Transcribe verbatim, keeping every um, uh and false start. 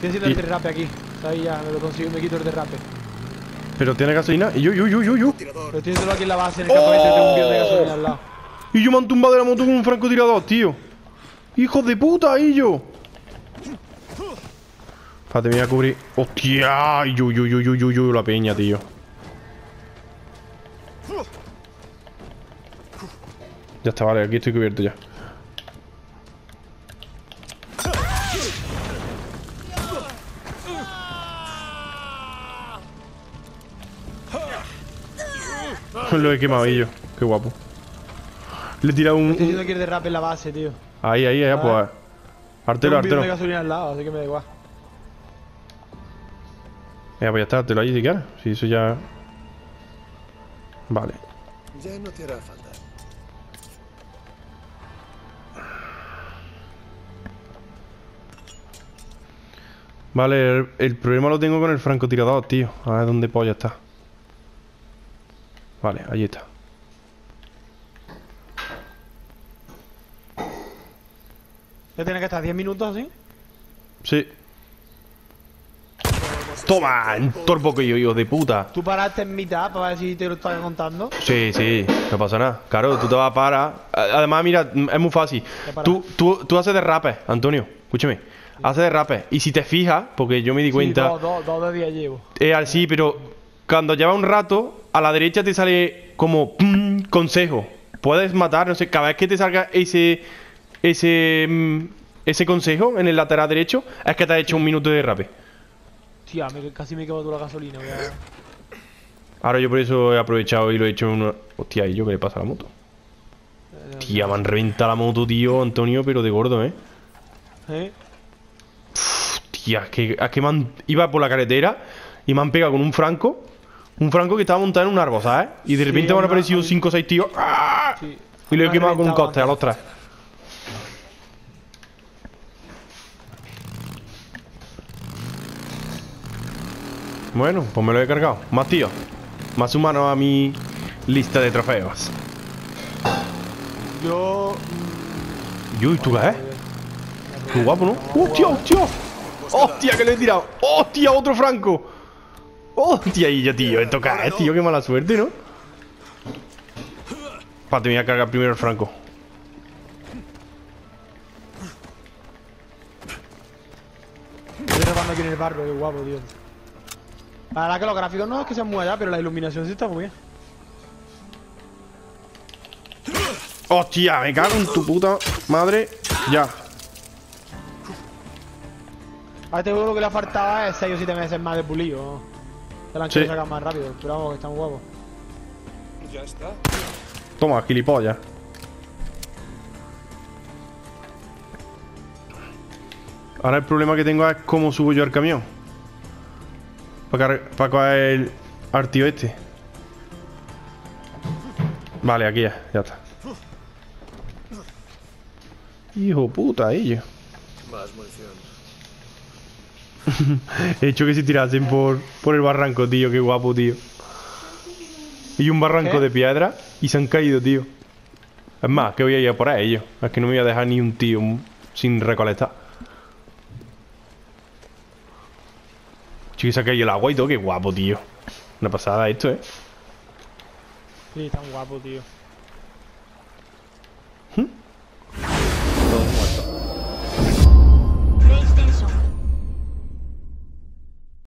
Estoy haciendo y... el derrape aquí. Ahí ya, me lo consigo y me quito el derrape. Pero tiene gasolina. Y yo, yo, yo, yo, yo. Pero estoy haciéndolo aquí en la base, en el campamento, ¡oh! Tengo un bidón de gasolina al lado. Y yo me han tumbado de la moto con un francotirador, tío. ¡Hijos de puta, y yo! Espérate, me voy a cubrir. ¡Hostia! Y yo, yo, yo, yo, yo, yo, la peña, tío. Ya está, vale, aquí estoy cubierto ya. Lo he quemado yo. Qué guapo. Le he tirado un... Estoy haciendo aquí el derrape en la base, tío. Ahí, ahí, ahí, pues... Artero, Tengo un artero. bidón de gasolina al lado, así que me da igual. Mira, pues ya está, ártelo ahí si quieres. Si eso ya... Vale. Ya no te hará falta. Vale, el, el problema lo tengo con el francotirador, tío. A ver dónde polla está. Vale, ahí está. ¿Ya tiene que estar diez minutos así? Sí. Toma, en torpo que yo, hijo de puta. ¿Tú paraste en mitad para ver si te lo estaba contando? Sí, sí, no pasa nada. Claro, tú te vas a parar. Además, mira, es muy fácil. Tú, tú, tú haces derrape, Antonio. Escúchame. Sí. Haces derrape. Y si te fijas, porque yo me di cuenta. Sí, dos, dos, dos de día llevo. Es así, pero cuando lleva un rato, a la derecha te sale como pum, consejo. Puedes matar, no sé, cada vez que te salga ese. Ese. Ese consejo en el lateral derecho, es que te has hecho un minuto de derrape. Tía, me, casi me quemo toda la gasolina. Voy a... Ahora yo por eso he aprovechado y lo he hecho en una... Hostia, ¿y yo qué le pasa a la moto? Eh, Tía, me han reventado la moto, tío, Antonio, pero de gordo, ¿eh? ¿Eh? Uf, tía, es que, es que me han... Iba por la carretera y me han pegado con un franco. Un franco que estaba montado en un árbol, ¿sabes? Y de repente sí, me han aparecido cinco o seis tíos. ¡Ah! Sí. Y lo he quemado con un coste a los tres. Bueno, pues me lo he cargado. Más tío. Más humano a mi lista de trofeos. Yo... Yo, ¿y tú qué es? Qué guapo, ¿no? ¡Hostia, hostia! ¡Hostia, que le he tirado! ¡Hostia, otro franco! ¡Hostia, y yo, tío! Esto qué es, tío, qué mala suerte, ¿no? Para, te voy a cargar primero el franco. Estoy robando aquí en el barro, qué guapo, tío. La verdad que los gráficos no es que sean muy allá, pero la iluminación sí está muy bien. ¡Hostia! Me cago en tu puta madre. Ya. A este juego lo que le faltaba es seis o siete meses más de pulido, ¿no? Se la han querido sacar más rápido, pero vamos, que están guapos. Ya está. Toma, gilipollas. Ahora el problema que tengo es cómo subo yo al camión. Para, para coger el artío este. Vale, aquí ya, ya está. Hijo puta, ellos. Más munición. He hecho que se tirasen por, por el barranco, tío. Qué guapo, tío. Y un barranco ¿qué? De piedra y se han caído, tío. Es más, que voy a ir a por ellos. Es que no me voy a dejar ni un tío sin recolectar. Chico, se ha caído el agua y todo. Qué guapo, tío. Una pasada esto, ¿eh? Sí, tan guapo, tío.